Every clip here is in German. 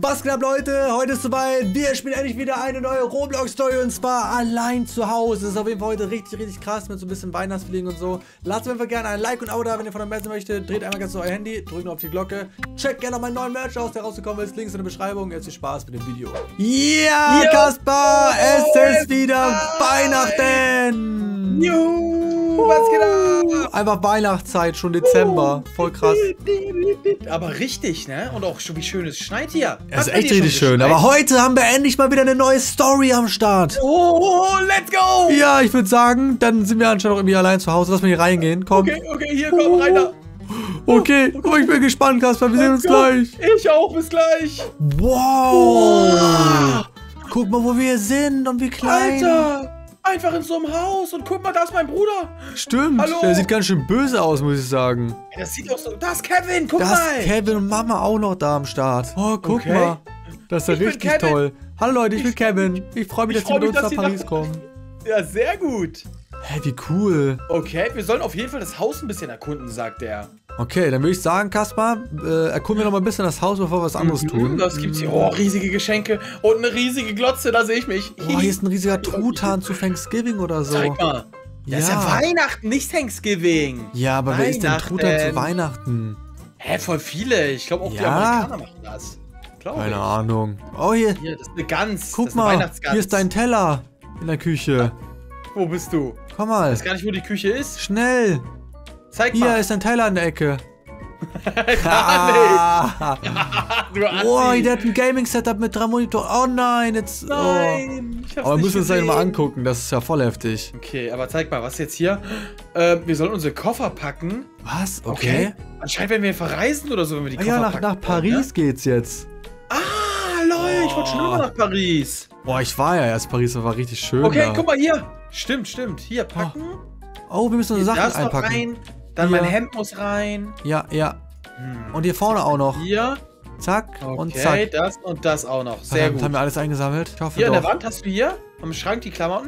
Was geht ab, Leute? Heute ist soweit. Wir spielen endlich wieder eine neue Roblox-Story und zwar allein zu Hause. Das ist auf jeden Fall heute richtig krass mit so ein bisschen Weihnachtsfeeling und so. Lasst mir gerne ein Like und ein Abo da, wenn ihr von der Messe möchtet. Dreht einmal ganz so euer Handy, drückt auf die Glocke. Checkt gerne noch meinen neuen Merch aus, der rausgekommen ist. Links in der Beschreibung. Jetzt viel Spaß mit dem Video. Ja, Kaspar, es ist wieder Weihnachten. Juhu, was geht ab? Einfach Weihnachtszeit, schon Dezember. Voll krass. Aber richtig, ne? Und auch schon wie schön es schneit hier. Es ist echt richtig schön. Aber heute haben wir endlich mal wieder eine neue Story am Start. Oh, let's go! Ja, ich würde sagen, dann sind wir anscheinend auch irgendwie allein zu Hause. Lass mal hier reingehen. Komm. Okay, hier, komm, rein da. Okay, oh, ich bin gespannt, Kaspar. Wir sehen uns gleich. Ich auch, bis gleich. Wow. Guck mal, wo wir sind und wie klein. Alter, einfach in so einem Haus. Und guck mal, da ist mein Bruder. Stimmt, Hallo. der sieht ganz schön böse aus, muss ich sagen. Das sieht auch so... Da ist Kevin, guck Da mal. ist Kevin und Mama auch noch da am Start. Oh, guck mal. Das ist ja Ich bin richtig Kevin. toll. Hallo Leute, ich bin Kevin. Ich freue mich, dass Sie mit uns nach Paris kommen. Ja, sehr gut. Hä, wie cool. Okay, wir sollen auf jeden Fall das Haus ein bisschen erkunden, sagt er. Okay, dann würde ich sagen, Kaspar, erkunden wir noch mal ein bisschen das Haus, bevor wir was anderes tun. Das gibt's hier. Oh, riesige Geschenke und eine riesige Glotze, da sehe ich mich. Oh, hier ist ein riesiger Truthahn zu Thanksgiving oder so. Zeig mal. Das ist ja Weihnachten, nicht Thanksgiving. Ja, aber wer isst denn Truthahn zu Weihnachten? Hä, voll viele. Ich glaube auch die Amerikaner machen das. Keine Ahnung. Oh, hier. Hier, das ist eine Gans. Guck mal, hier ist dein Teller in der Küche. Wo bist du? Komm mal. Ich weiß gar nicht, wo die Küche ist. Schnell. Zeig mal. Hier ist ein Teller in der Ecke. Gar nicht. Du Assi. Oh, der hat ein Gaming-Setup mit 3 Monitoren. Oh nein, jetzt... Nein. Ich hab's Aber wir nicht müssen uns das gesehen. mal angucken. Das ist ja voll heftig. Okay, aber zeig mal, was jetzt hier? Wir sollen unsere Koffer packen. Was? Okay. Anscheinend werden wir verreisen oder so, wenn wir die Koffer Ja, packen. nach Paris geht's jetzt. Ah, lol, ich wollte schon immer nach Paris. Boah, ich war ja erst Paris, das war richtig schön. Okay, da. guck mal hier. Stimmt. Hier, packen. Oh, wir müssen unsere Das Sachen noch einpacken. rein. Dann Hier. mein Hemd muss rein. Ja. Und hier vorne auch noch. Hier. Zack Okay, und zack. das und das auch noch. Sehr Verdammt, gut. haben wir alles eingesammelt? Ich hoffe Hier an doch. der Wand hast du hier am Schrank die Klamotten.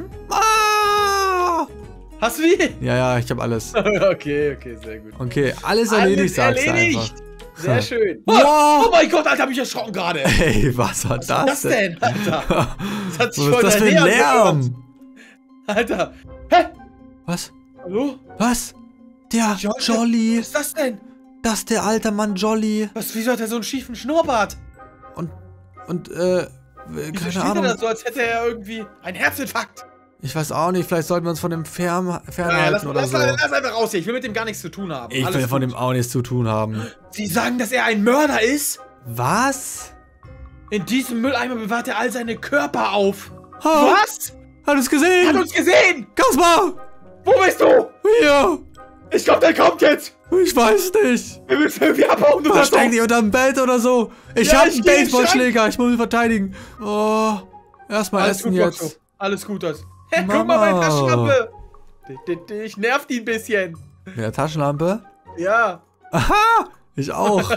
Ah! Hast du die? Ja, ich habe alles. Okay, sehr gut. Okay, alles erledigt, sagst du einfach. Sehr schön. Wow. Oh mein Gott, Alter, hab ich erschrocken gerade. Ey, was war Was das ist das denn, Alter? Das hat sich Was ist voll das für ein daneben Lärm? angehört. Alter. Hä? Was? Hallo? Was? Der Jolly. Was ist das denn? Das ist der alte Mann Jolly. Wieso hat er so einen schiefen Schnurrbart? Und, Wieso keine steht Ahnung. er da so, als hätte er irgendwie einen Herzinfarkt? Ich weiß auch nicht, vielleicht sollten wir uns von dem fernhalten Lass oder so. einfach raus hier. Ich will mit dem gar nichts zu tun haben. Ich Alles will von gut. dem auch nichts zu tun haben. Sie sagen, dass er ein Mörder ist? Was? In diesem Mülleimer bewahrt er all seine Körper auf. Ha, Was? Hat es Er gesehen? hat uns gesehen! Kaspar! Wo bist du? Hier! Ich glaube, der kommt jetzt! Ich weiß nicht. Wir müssen irgendwie abhauen. Du sagst Versteck dich unterm Bett oder so. Ich Ja, hab ich einen geh in den Baseballschläger. Ich muss mich verteidigen. Oh. Erstmal Alles essen gut, jetzt. Boxo. Alles gut, das. Hä, Mama. guck mal, meine Taschenlampe. Ich nerv die ein bisschen. Mit der Taschenlampe? Ja. Aha! Ich auch.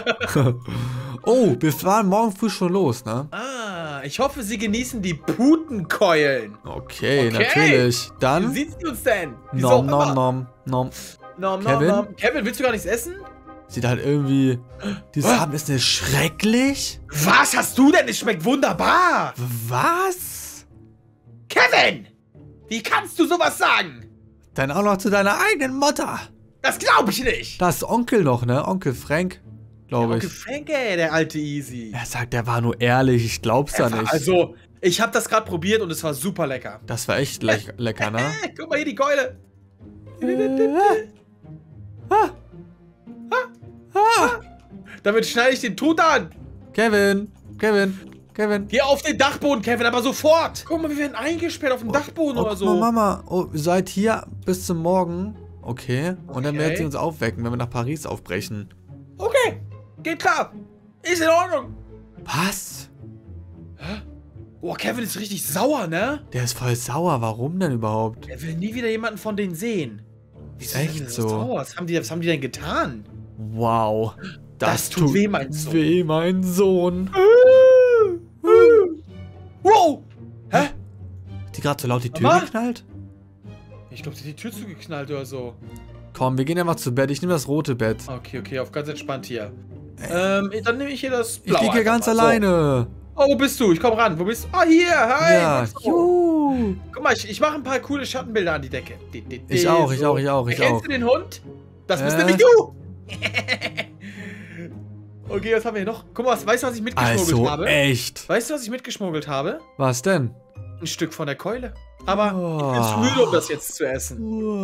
Oh, wir fahren morgen früh schon los, ne? Ah, ich hoffe, Sie genießen die Putenkeulen. Okay, Okay. natürlich. Wie Dann. sieht's uns denn? Nom. Kevin? Kevin, willst du gar nichts essen? Sieht halt irgendwie. Dieses Abendessen ist schrecklich. Was hast du denn? Es schmeckt wunderbar. Was? Kevin! Wie kannst du sowas sagen? Dann auch noch zu deiner eigenen Mutter. Das glaube ich nicht. Da ist Onkel noch, ne? Onkel Frank, glaube Onkel ich. Frank, ey, der alte Easy. Er sagt, der war nur ehrlich. Ich glaub's ja nicht. Also, ich habe das gerade probiert und es war super lecker. Das war echt lecker, ne? Guck mal hier die Keule. Damit schneide ich den Tod an. Kevin. Geh auf den Dachboden, Kevin, aber sofort. Guck mal, wir werden eingesperrt auf dem Dachboden oder guck so. mal, Mama. Oh, seid hier bis zum Morgen. Okay. Und dann Okay. werden sie uns aufwecken, wenn wir nach Paris aufbrechen. Okay, geht klar. Ist in Ordnung. Was? Oh, Kevin ist richtig sauer, ne? Der ist voll sauer. Warum denn überhaupt? Er will nie wieder jemanden von denen sehen. Wieso Echt ist er denn so? sauer? Was haben die denn getan? Wow. Das tut weh, mein Sohn. Weh, mein Sohn. Wow! Hä? Hat die gerade so laut die Tür Mama? geknallt? Ich glaube, sie hat die Tür zugeknallt oder so. Komm, wir gehen einfach zu Bett. Ich nehme das rote Bett. Okay, auf ganz entspannt hier. Dann nehme ich hier das Blaue. Ich liege hier ganz alleine. Oh, wo bist du? Ich komm ran. Wo bist du? Ah, hier. Hi. Ja, juhu. Guck mal, ich mache ein paar coole Schattenbilder an die Decke. Ich auch. Kennst du den Hund? Das bist nämlich du. Okay, was haben wir hier noch? Guck mal, weißt du, was ich mitgeschmuggelt habe? Echt? Weißt du, was ich mitgeschmuggelt habe? Was denn? Ein Stück von der Keule. Aber ich bin zu müde, um das jetzt zu essen.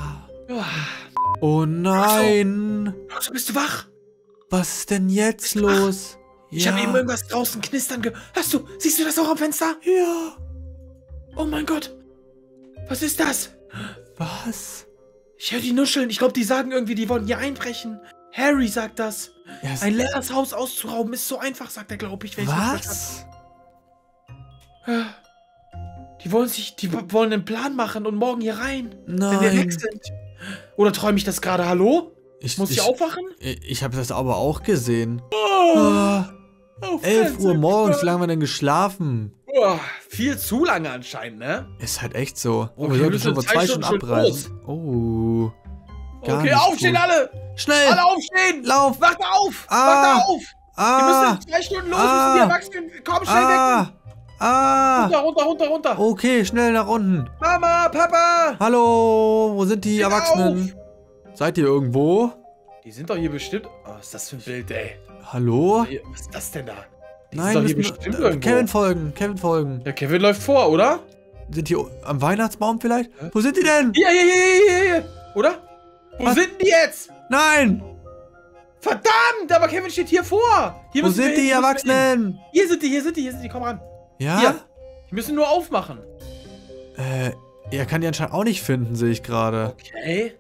Oh nein. So, bist du wach? Was ist denn jetzt los? Ich habe eben irgendwas draußen knistern gehört. Hast du? Siehst du das auch am Fenster? Ja. Oh mein Gott. Was ist das? Was? Ich höre die nuscheln. Ich glaube, die sagen irgendwie, die wollen hier einbrechen. Harry sagt das. Yes. Ein leeres Haus auszurauben ist so einfach, sagt er, glaube ich. Was? Die wollen einen Plan machen und morgen hier rein. Nein. Wenn wir weg sind. Oder träume ich das gerade? Hallo? Muss ich aufwachen? Ich habe das aber auch gesehen. Oh, 11 Uhr morgens, wie lange haben wir denn geschlafen? Oh, viel zu lange anscheinend, ne? Ist halt echt so. Oh, Okay, wir wir sollten müssen schon vor 2 Stunden schon abreisen. Oh. Gar Okay, nicht aufstehen gut. alle! Schnell! Alle aufstehen! Lauf! Wacht auf! Ah! Wacht auf! Wir müssen Ah! in 2 Stunden los, wir sind die Erwachsenen! Komm, schnell weg! Ah! Runter! Okay, schnell nach unten. Mama, Papa! Hallo, wo sind die Steh Erwachsenen? Seid ihr irgendwo? Die sind doch hier bestimmt... Oh, was ist das für ein Bild, ey? Hallo? Was ist das denn da? Die Nein, sind doch wir hier müssen, bestimmt irgendwo. Kevin folgen. Ja, Kevin läuft vor, oder? Sind die am Weihnachtsbaum vielleicht? Wo sind die denn? Hier! Oder? Wo Was? sind die jetzt? Nein! Verdammt, aber Kevin steht hier vor. Hier Wo müssen wir sind hin, die Erwachsenen? Hier sind die, komm ran. Ja? Hier. Die müssen nur aufmachen. Er kann die anscheinend auch nicht finden, sehe ich gerade. Okay.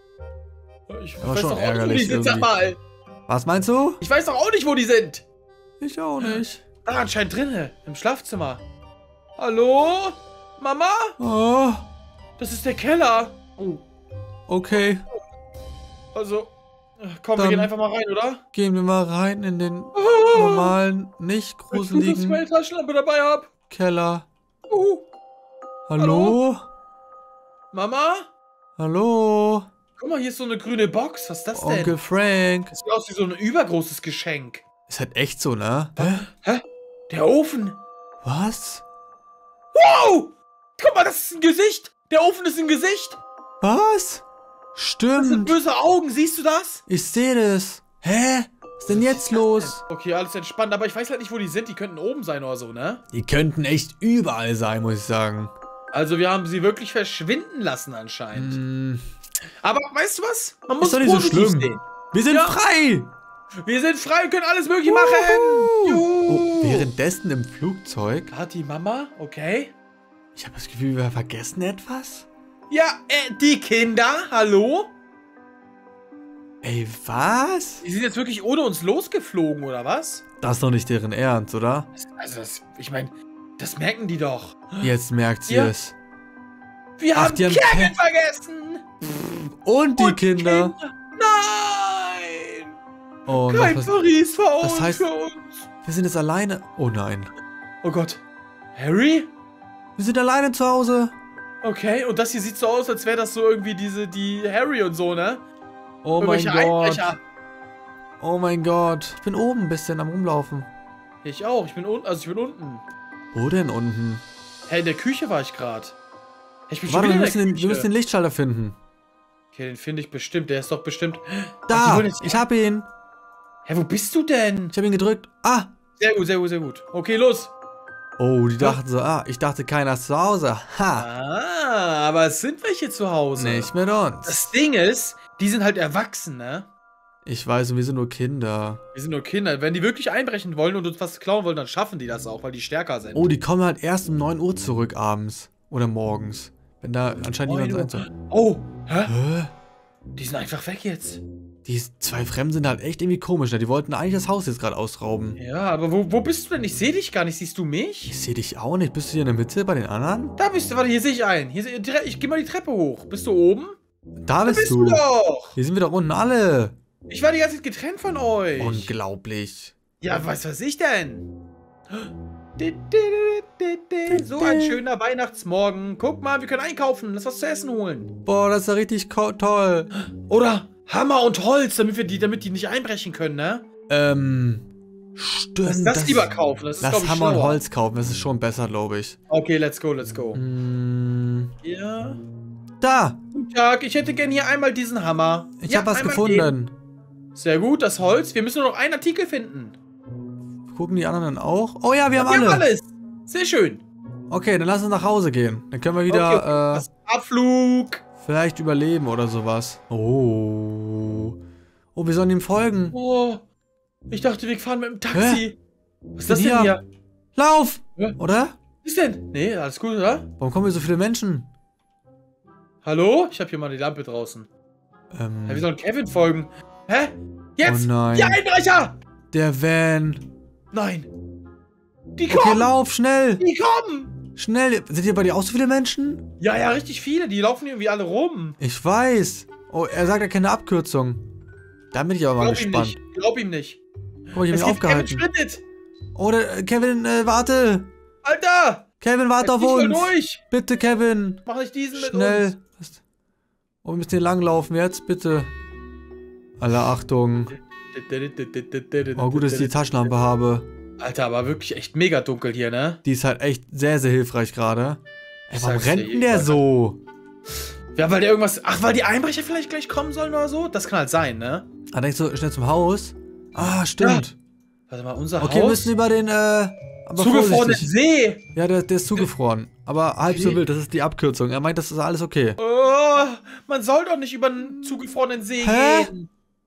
Ich Aber weiß schon doch auch nicht, wo ärgerlich die sind, sag irgendwie. mal. Was meinst du? Ich weiß doch auch nicht, wo die sind. Ich auch nicht. Da anscheinend drinne, im Schlafzimmer. Hallo? Mama? Oh, Das ist der Keller. Oh, okay. also, komm, wir Dann- gehen einfach mal rein, oder? Gehen wir mal rein in den Oh, normalen, nicht wenn ich gruseligen meine Taschenlampe dabei hab. Keller. Oh, Hallo? Mama? Hallo? Guck mal, hier ist so eine grüne Box. Was ist das denn? Onkel Frank. Das sieht aus wie so ein übergroßes Geschenk. Ist halt echt so, ne? Hä? Der Ofen. Was? Wow! Guck mal, das ist ein Gesicht. Der Ofen ist ein Gesicht. Was? Das sind Stimmt. böse Augen. Siehst du das? Ich sehe das. Hä? Was ist denn jetzt los? Okay, alles entspannt. Aber ich weiß halt nicht, wo die sind. Die könnten oben sein oder so, ne? Die könnten echt überall sein, muss ich sagen. Also wir haben sie wirklich verschwinden lassen anscheinend. Hm, Aber weißt du was? Man muss ist doch nicht so positiv schlimm. sehen. Wir sind Ja. frei. Wir sind frei und können alles mögliche machen. Juhu. Oh, währenddessen im Flugzeug. Hat die Mama? Okay. Ich habe das Gefühl, wir vergessen etwas. Ja, die Kinder. Hallo? Ey, was? Die sind jetzt wirklich ohne uns losgeflogen, oder was? Das ist doch nicht deren Ernst, oder? Ich meine, das merken die doch. Jetzt merkt sie Ja. es. Wir Ach, haben die haben Kevin vergessen. Und die Kinder. Nein. Oh, Kein was, Paris für uns. das heißt- für uns. wir sind jetzt alleine. Oh nein. Oh Gott. Harry? Wir sind alleine zu Hause. Okay, und das hier sieht so aus, als wäre das so irgendwie die Harry und so, ne? Oh mein Irgendwelche Gott. Einbrecher. Oh mein Gott. Ich bin oben ein bisschen am Rumlaufen. Ich auch, ich bin unten. Wo denn unten? Hey, in der Küche war ich gerade. Ich bin Warte, schon wir wieder in der müssen Küche. den Lichtschalter finden. Okay, den finde ich bestimmt, der ist doch bestimmt... Ach, die Da, wollen jetzt- ich hab ihn. Hä, wo bist du denn? Ich hab ihn gedrückt. Ah. Sehr gut, sehr gut, sehr gut. Okay, los. Oh, die dachten so, ich dachte, keiner ist zu Hause. Ha. Ah, aber es sind welche zu Hause. Nicht mit uns. Das Ding ist, die sind halt erwachsen, ne? Ich weiß, und wir sind nur Kinder. Wir sind nur Kinder. Wenn die wirklich einbrechen wollen und uns was klauen wollen, dann schaffen die das auch, weil die stärker sind. Oh, die kommen halt erst um 9 Uhr zurück abends. Oder morgens. Wenn da anscheinend niemand sein soll. Oh, hä? Hä? Die sind einfach weg jetzt. Die zwei Fremden sind halt echt irgendwie komisch, ne? Die wollten eigentlich das Haus jetzt gerade ausrauben. Ja, aber wo bist du denn? Ich sehe dich gar nicht. Siehst du mich? Ich sehe dich auch nicht. Bist du hier in der Mitte bei den anderen? Da bist du. Warte, hier sehe ich einen. Ich geh mal die Treppe hoch. Bist du oben? Da Da bist bist du du. doch. Hier sind wir doch unten alle. Ich war die ganze Zeit getrennt von euch. Unglaublich. Ja, was ich denn? So ein schöner Weihnachtsmorgen. Guck mal, wir können einkaufen. Lass was zu essen holen. Boah, das ist ja richtig toll. Oder Hammer und Holz, damit die nicht einbrechen können, ne? Stimmt. Lass das lieber kaufen. Das ist, lass glaube ich, Hammer und schlauer. Holz kaufen. Das ist schon besser, glaube ich. Okay, let's go, let's go. Ja. Da! Guten Tag, ich hätte gerne hier einmal diesen Hammer. Ich habe was gefunden. Den. Sehr gut, das Holz. Wir müssen nur noch einen Artikel finden. Gucken die anderen auch? Oh ja, wir haben alle. Wir haben alles. Sehr schön. Okay, dann lass uns nach Hause gehen. Dann können wir wieder, Abflug. vielleicht überleben oder sowas. Oh. Oh, wir sollen ihm folgen. Oh. Ich dachte, wir fahren mit dem Taxi. Hä? Was ist das denn hier? Lauf! Hä? Oder? Was ist denn? Nee, alles gut, oder? Warum kommen hier so viele Menschen? Hallo? Ich habe hier mal die Lampe draußen. Ja, wir sollen Kevin folgen. Hä? Jetzt! Oh nein. Die Einbrecher! Der Van. Nein. Die kommen! Okay, lauf, schnell! Die kommen! Schnell! Sind hier bei dir auch so viele Menschen? Ja, ja, richtig viele. Die laufen irgendwie alle rum. Ich weiß. Oh, er sagt, er kennt eine Abkürzung. Da bin ich aber mal gespannt. Glaub ihm nicht. Guck mal, ich hab mich aufgehalten. Kevin sprintet. Oh, Kevin, warte! Alter! Kevin, warte auf Ich will uns! durch. Bitte, Kevin! Mach nicht diesen mit Schnell! Oh, wir müssen hier langlaufen jetzt, bitte. Alle Achtung. uns. Oh, gut, dass ich die Taschenlampe habe. Alter, aber wirklich echt mega dunkel hier, ne? Die ist halt echt sehr, sehr hilfreich gerade. Ey, warum sag's dir, rennt denn der so? Ja, weil der irgendwas... Ach, weil die Einbrecher vielleicht gleich kommen sollen oder so? Das kann halt sein, ne? Ah, denkst du, schnell zum Haus? Ah, stimmt. Warte mal, unser Haus... Okay, wir müssen über den, aber zugefrorenen vorsichtig. See! Ja, der ist zugefroren. Aber halb so Okay. wild, das ist die Abkürzung. Er meint, das ist alles okay. Oh, man soll doch nicht über einen zugefrorenen See Hä? gehen.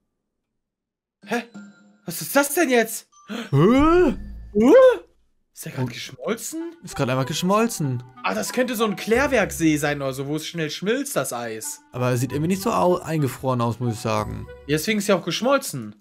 Hä? Was ist das denn jetzt? Hä? Ist der gerade geschmolzen? Ist gerade einfach geschmolzen. Ah, das könnte so ein Klärwerksee sein oder so, wo es schnell schmilzt, das Eis. Aber er sieht irgendwie nicht so eingefroren aus, muss ich sagen. Ja, deswegen ist ja auch geschmolzen.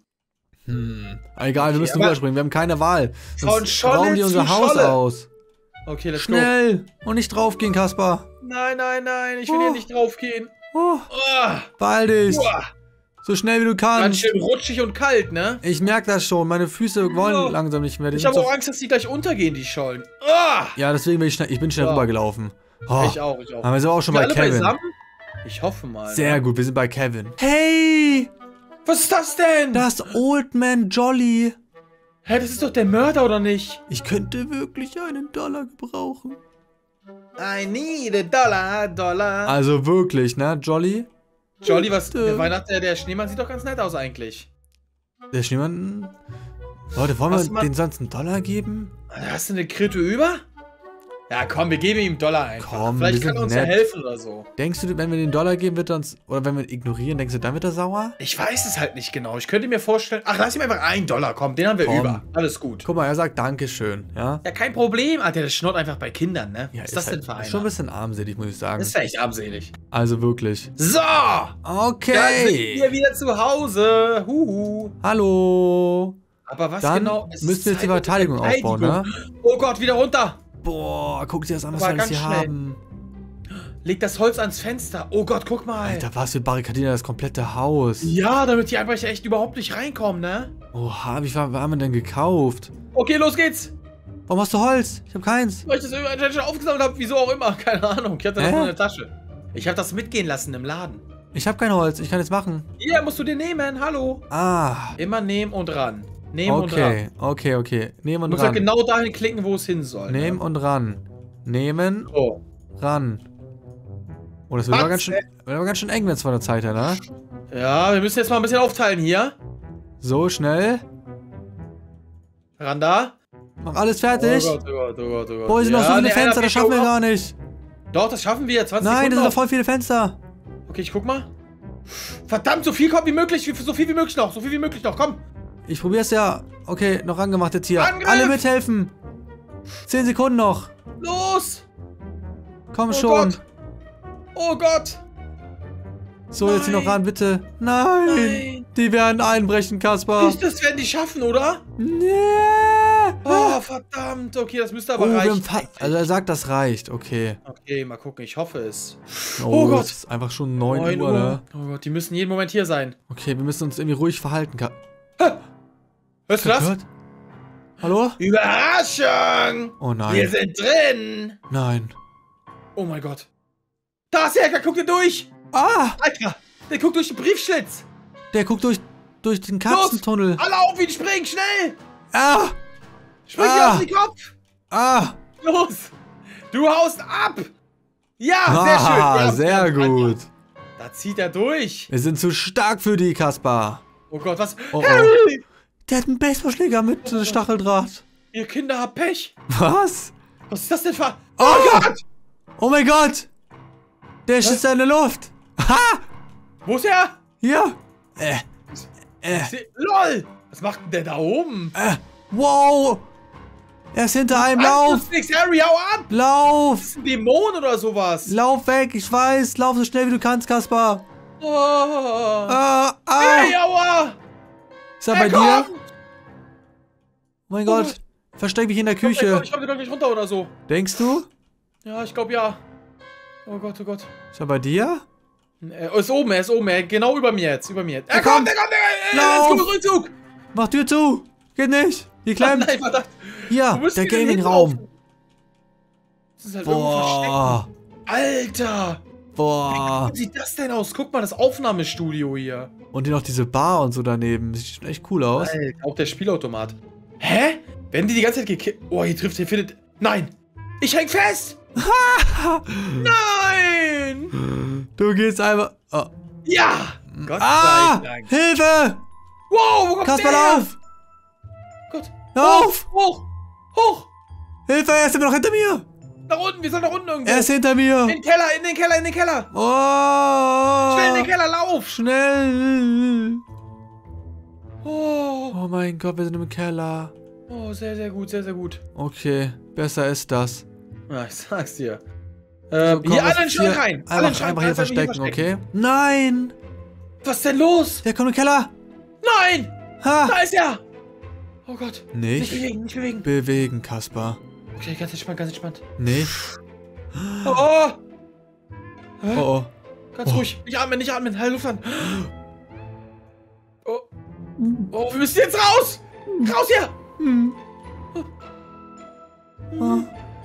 Egal, wir müssen rüberspringen. Wir haben keine Wahl. Von Sonst Scholle rauben die unser zu Haus Scholle. aus. Okay, let's go. Schnell! Und nicht draufgehen, Kaspar. Nein, nein, nein, ich will hier nicht drauf gehen. Oh, Oh, beeil dich. uah. So schnell wie du Ganz kannst. schön rutschig und kalt, ne? Ich merke das schon. Meine Füße wollen Oh. langsam nicht mehr. Die Ich sind habe so auch Angst, dass die gleich untergehen, die Schollen. Ah! ja, deswegen bin ich schnell, Ja. rübergelaufen. Oh. Ich auch, ich auch. Aber wir sind auch schon Wir bei alle Kevin. beisammen? Ich hoffe mal. Sehr ne? gut, wir sind bei Kevin. Hey! Was ist das denn? Das Old Man Jolly. Hä, das ist doch der Mörder, oder nicht? Ich könnte wirklich einen Dollar gebrauchen. I need a dollar. Also wirklich, ne, Jolly? Jolly, was? Bitte. Der Schneemann sieht doch ganz nett aus eigentlich. Der Schneemann... Leute, wollen Was wir man- den sonst einen Dollar geben? Hast du eine Kröte über? Ja, komm, wir geben ihm einen Dollar einfach. Komm, Vielleicht wir kann er sind uns ja nett. helfen oder so. Denkst du, wenn wir den Dollar geben, wird er uns... Oder wenn wir ihn ignorieren, denkst du, dann wird er sauer? Ich weiß es halt nicht genau. Ich könnte mir vorstellen... Ach, lass ihm einfach einen Dollar, komm, den haben wir Komm. über. Alles gut. Guck mal, er sagt Dankeschön, ja? Ja, kein Problem, Alter, das schnurrt einfach bei Kindern, ne? Ja, Was ist das halt denn für einer? schon ein bisschen armselig, muss ich sagen. Das ist ja echt armselig. Also wirklich. So! Da sind Okay. wir wieder zu Hause. Huhu. Hallo. Aber was Dann genau? Es müssen ist wir jetzt die Zeit für Verteidigung aufbauen, ne? Oh Gott, wieder runter. Boah, guck dir das an, was Aber wir alles ganz hier schnell. haben. Leg das Holz ans Fenster. Oh Gott, guck mal. Alter, was, wir barrikadieren das komplette Haus. Ja, damit die Einbrecher echt überhaupt nicht reinkommen, ne? Oha, wie viel haben wir denn gekauft? Okay, los geht's. Warum hast du Holz? Ich hab keins. Weil ich das anscheinend schon aufgesammelt habe, wieso auch immer. Keine Ahnung. Ich hatte das Hä? noch in der Tasche. Ich habe das mitgehen lassen im Laden. Ich hab kein Holz, ich kann jetzt machen. Hier, musst du dir nehmen. Hallo. Ah, Immer nehmen und ran. Nehmen und okay, ran. okay. Nehmen Du und musst halt ran. genau dahin klicken, wo es hin soll. Nehmen und ran. Nehmen, Oh. ran. Oh, das wird aber Was? ganz schön eng, wenn es von der Zeit her, ne? Ja, wir müssen jetzt mal ein bisschen aufteilen hier. So, schnell. Ran da. Mach alles fertig. Oh Gott, oh Gott, oh Gott, oh Gott. Boah, hier sind noch so Ja, viele nee, Fenster, einer das schaffen wir fehlt gar nicht. noch. Doch, das schaffen wir. 20 Nein, das Sekunden sind doch noch. voll viele Fenster. Okay, ich guck mal. Verdammt, so viel kommt wie möglich. So viel wie möglich noch. So viel wie möglich noch. Komm. Ich probier's ja. Okay, noch angemacht jetzt hier. Angriff! Alle mithelfen. 10 Sekunden noch. Los. Komm Oh schon. Gott. Oh Gott. So, jetzt hier noch Nein. ran, bitte. Nein. Nein. Die werden einbrechen, Kaspar. Das werden die schaffen, oder? Nee. Oh, verdammt. Okay, das müsste aber Oh, wir haben reichen. also er sagt, das reicht. Okay. Okay, mal gucken. Ich hoffe es. Oh, Gott. Es ist einfach schon 9 9 Uhr, ne? Oh Gott, die müssen jeden Moment hier sein. Okay, wir müssen uns irgendwie ruhig verhalten. Hörst du das? Gehört? Hallo? Überraschung. Oh Wir nein. sind drin. Nein. Oh mein Gott. Da ist der Hacker. Guck dir durch. Ah! Alter, der guckt durch den Briefschlitz. Der guckt durch durch den Katzentunnel. Los, alle auf ihn springen, schnell! Ah! Spring dir auf den Kopf! Ah! Los! Du haust ab! Ja, sehr schön. Ja, sehr gut. Da zieht er durch. Wir sind zu stark für die, Kaspar. Oh Gott, was? Oh, Harry! Der hat einen Baseballschläger mit Stacheldraht. Ihr Kinder habt Pech. Was? Was ist das denn für... Oh Gott! Oh mein Gott! Der schießt in der Luft. Ha! Wo ist er? Hier. LOL! Was macht denn der da oben? Wow! Er ist hinter einem. Lauf! Nix, Harry, hau ab! Lauf! Das ist ein Dämon oder sowas. Lauf weg, ich weiß. Lauf so schnell wie du kannst, Kaspar. Oh. Hey, aua! Ist er bei dir? Oh mein Gott. Versteck mich in der Küche. Ich komm gleich runter oder so. Denkst du? Ja, ich glaube ja. Oh Gott, oh Gott. Ist er bei dir? Er ist oben, genau über mir jetzt, Er kommt! Rückzug! Mach Tür zu! Geht nicht! Hier klemmt! Nein, verdammt! Hier, der Gaming-Raum! Das ist halt irgendwo versteckt. Alter! Boah! Wie sieht das denn aus? Guck mal, das Aufnahmestudio hier. Und hier noch diese Bar und so daneben. Sieht schon echt cool aus. Alter, auch der Spielautomat. Hä? Werden die ganze Zeit gekillt? Oh, hier findet... Nein! Ich häng fest! Nein! Du gehst einfach... Oh. Ja! Gott sei Dank. Hilfe! Wow, wo kommt Kaspar, der her? lauf! Gott. Lauf! Hoch! Hoch! Hilfe, er ist immer noch hinter mir! Nach unten, wir sollen nach unten irgendwo. Er ist hinter mir! In den Keller, in den Keller, in den Keller! Oh! Schnell in den Keller, lauf! Schnell! Oh, Oh mein Gott, wir sind im Keller. oh, sehr, sehr gut, sehr, sehr gut. Okay, besser ist das. Ja, ich sag's dir. So, komm, hier was alle in den ist Schrank hier? rein. Alle in den Schrank Einfach hier rein, verstecken, okay? Nein! Was ist denn los? Der kommt im Keller! Nein! Ha! Da ist er! Oh Gott. Nicht Nicht bewegen. bewegen, Kaspar. Okay, ganz entspannt, ganz entspannt. Nicht. Oh, oh. Oh, oh. Ganz ruhig. Nicht atmen, nicht atmen. Halt Luft an. Oh. Oh, wir müssen jetzt raus! Raus hier! Oh.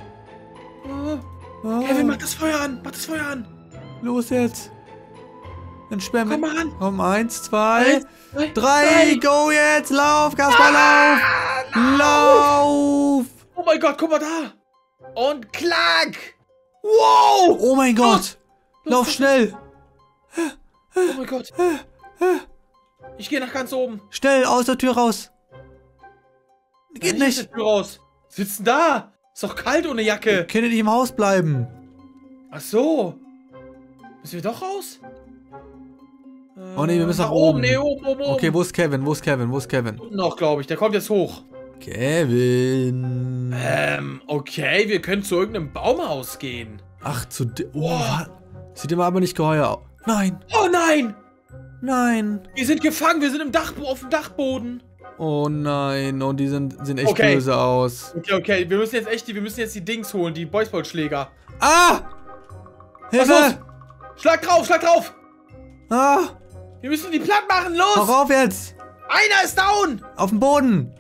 Kevin, mach das Feuer an! Mach das Feuer an! Los jetzt. Entsperren wir. Komm mal ran! Komm, 1, 2, 3, drei. go jetzt! Lauf, Kaspar, lauf! Lauf! Oh mein Gott, guck mal da! Und klack! Wow! Oh mein Gott! Los, Lauf los, schnell! Oh mein Gott! Ich gehe nach ganz oben. Schnell, aus der Tür raus! Geht Nein, nicht! aus der Tür raus. Sitzen da! Ist doch kalt ohne Jacke. Können nicht im Haus bleiben. Ach so. Müssen wir doch raus? Oh ne, wir müssen nach oben. Nee, oben. Okay, wo ist Kevin? Wo ist Kevin? Wo ist Kevin? Unten noch, glaube ich. Der kommt jetzt hoch. Kevin. Okay, wir können zu irgendeinem Baumhaus gehen. Ach, zu oh, sieht immer aber nicht geheuer aus. Nein, Oh nein! nein. Wir sind gefangen, wir sind auf dem Dachboden. Oh nein, und die sehen echt Okay. böse aus. Okay, wir müssen jetzt die Dings holen, die Baseballschläger. Ah! Was los? Hilfe! Schlag drauf! Ah! Wir müssen die platt machen, Hau los! rauf jetzt! Einer ist down! Auf dem Boden!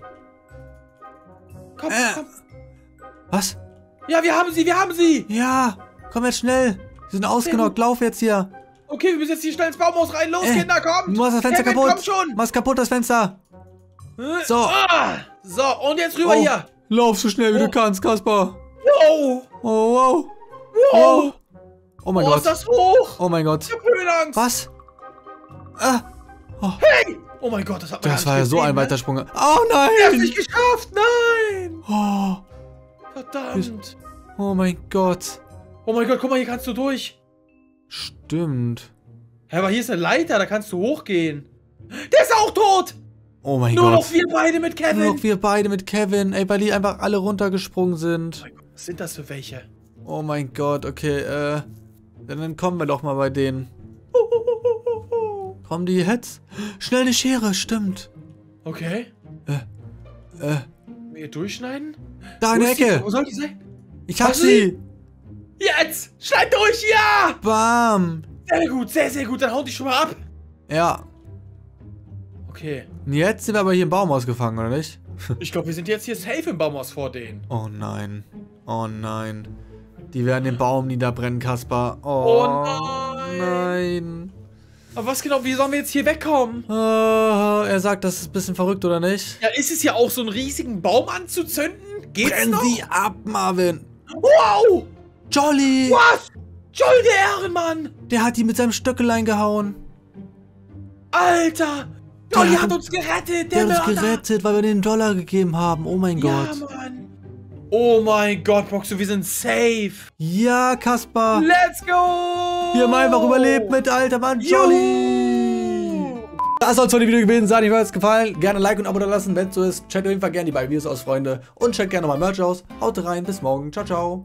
Komm. Was? Ja, wir haben sie! Ja! Komm jetzt schnell! Sie sind ausgenockt, lauf jetzt hier! Okay, wir müssen jetzt hier schnell ins Baumhaus rein. Los, Kinder, kommt! Du machst das Fenster Kevin, kaputt! komm schon! Mach's kaputt, das Fenster! So. So, und jetzt rüber hier! Lauf so schnell wie du kannst, Kaspar! Wow! Oh, wow! Wow! Oh mein Oh, Gott! ist das hoch! Oh mein Gott! Ich hab Höhenangst! Was? Ah! Hey! Oh mein Gott, das hat man Das war ja so ein weiter. Weitersprung. Oh Ich hab's nein! nicht geschafft! Nein! Oh, Verdammt! oh mein Gott. Oh mein Gott, guck mal, hier kannst du durch. Stimmt. Ja, aber hier ist eine Leiter, da kannst du hochgehen. Der ist auch tot! Oh mein Nur Gott. noch wir beide mit Kevin. Nur noch wir beide mit Kevin. Ey, weil die einfach alle runtergesprungen sind. Oh mein Gott, was sind das für welche? Oh mein Gott, okay, dann kommen wir doch mal bei denen. Kommen die jetzt? Schnell eine Schere, stimmt. Okay. Wir durchschneiden? Da in der Ecke. Wo soll die sein? Ich hab Was sie. Jetzt! Schneid durch, ja! Bam. Sehr gut, sehr gut. Dann haut die schon mal ab. Ja. Okay. Und jetzt sind wir aber hier im Baumhaus gefangen, oder nicht? Ich glaube, wir sind jetzt hier safe im Baumhaus vor denen. Oh nein. Oh nein. Die werden den Baum niederbrennen, Kaspar. Oh, Oh nein. nein. Aber was genau, wie sollen wir jetzt hier wegkommen? Er sagt, das ist ein bisschen verrückt, oder nicht? Ja, ist es ja auch so einen riesigen Baum anzuzünden? Geht's Brenn noch? sie ab, Marvin. Wow! Jolly! Was? Jolly, der Ehrenmann! Der hat die mit seinem Stöckelein gehauen. Alter! Jolly hat uns gerettet, der der hat uns Mörder! gerettet, weil wir den $1 gegeben haben. Oh mein Gott. Ja, Mann! Oh mein Gott, Boxo, wir sind safe! Ja, Kaspar. Let's go! Wir haben einfach überlebt mit alter Mann Jolly. Das soll es von dem Video gewesen sein. Ich hoffe, es hat gefallen. Gerne ein Like und ein Abo da lassen, wenn es so ist. Checkt auf jeden Fall gerne die beiden Videos aus, Freunde. Und checkt gerne nochmal Merch aus. Haut rein, bis morgen. Ciao, ciao.